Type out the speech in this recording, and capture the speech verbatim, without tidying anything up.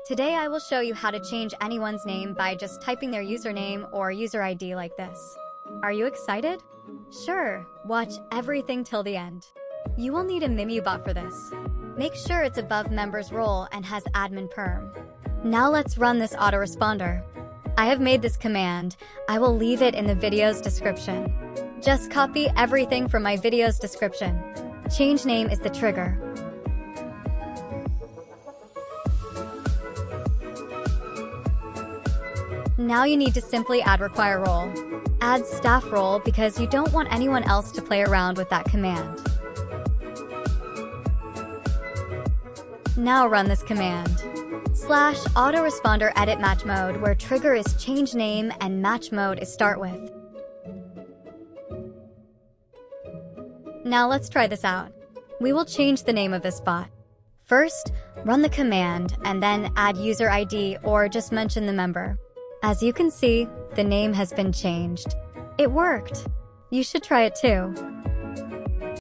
Today I will show you how to change anyone's name by just typing their username or user I D like this. Are you excited? Sure, watch everything till the end. You will need a MIMU bot for this. Make sure it's above member's role and has admin perm. Now let's run this autoresponder. I have made this command. I will leave it in the video's description. Just copy everything from my video's description. Change name is the trigger. Now you need to simply add require role. Add staff role because you don't want anyone else to play around with that command. Now run this command. Slash autoresponder edit match mode, where trigger is change name and match mode is start with. Now let's try this out. We will change the name of this bot. First, run the command and then add user I D or just mention the member. As you can see, the name has been changed. It worked. You should try it too.